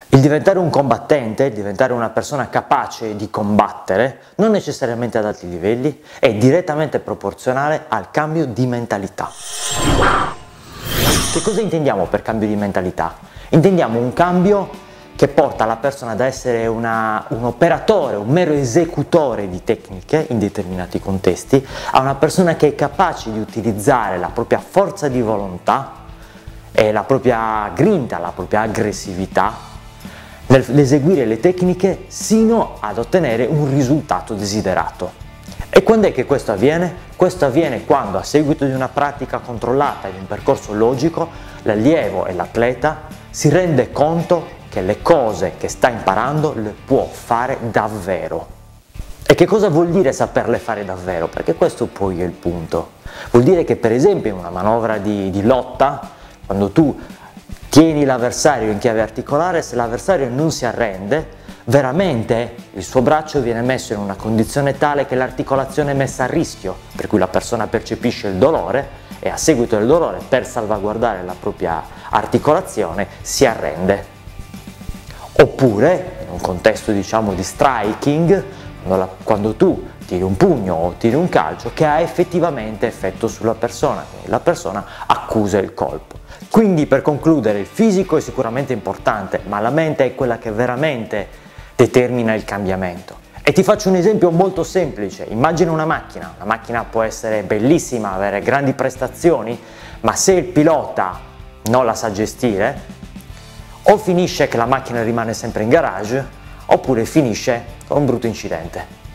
Il diventare un combattente, il diventare una persona capace di combattere, non necessariamente ad alti livelli, è direttamente proporzionale al cambio di mentalità. Che cosa intendiamo per cambio di mentalità? Intendiamo un cambio che porta la persona ad essere un operatore, un mero esecutore di tecniche in determinati contesti, a una persona che è capace di utilizzare la propria forza di volontà e la propria grinta, la propria aggressività nell'eseguire le tecniche sino ad ottenere un risultato desiderato. E quando è che questo avviene? Questo avviene quando, a seguito di una pratica controllata e di un percorso logico, l'allievo e l'atleta si rende conto che le cose che sta imparando le può fare davvero. E che cosa vuol dire saperle fare davvero? Perché questo poi è il punto. Vuol dire che, per esempio, in una manovra di lotta, quando tu tieni l'avversario in chiave articolare, se l'avversario non si arrende, veramente il suo braccio viene messo in una condizione tale che l'articolazione è messa a rischio, per cui la persona percepisce il dolore e a seguito del dolore, per salvaguardare la propria articolazione, si arrende. Oppure, in un contesto diciamo di striking, quando tu tiri un pugno o tiri un calcio che ha effettivamente effetto sulla persona, quindi la persona accusa il colpo. Quindi, per concludere, il fisico è sicuramente importante, ma la mente è quella che veramente determina il cambiamento. E ti faccio un esempio molto semplice. Immagina una macchina può essere bellissima, avere grandi prestazioni, ma se il pilota non la sa gestire, o finisce che la macchina rimane sempre in garage, oppure finisce con un brutto incidente.